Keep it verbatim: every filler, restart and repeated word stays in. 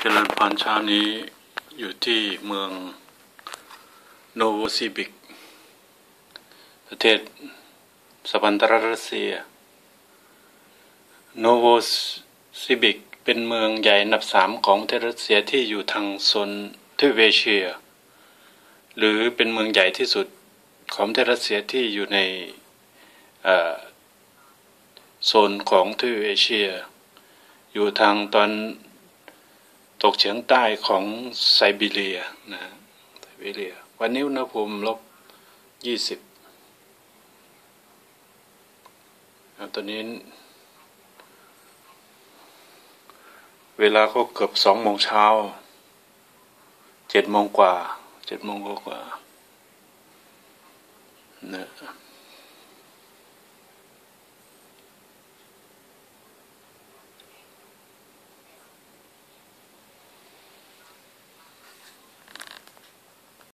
จริญพรเช้านี้อยู่ที่เมืองโนโวซิบิกประเทศสหพันธรัฐรัสเซียโนโวซิบิกเป็นเมืองใหญ่อันดับสามของประเทศรัสเซียที่อยู่ทางโซนทวีปเอเชียหรือเป็นเมืองใหญ่ที่สุดของประเทศรัสเซียที่อยู่ในโซนของทวีปเอเชียอยู่ทางตอนตกเฉียงใต้ของไซบีเรียนะไซบีเรียวันนี้อุณหภูมิลบยี่สิบตอนนี้เวลาก็เกือบสองโมงเช้าเจ็ดโมงกว่าเจ็ดโมงกว่านะ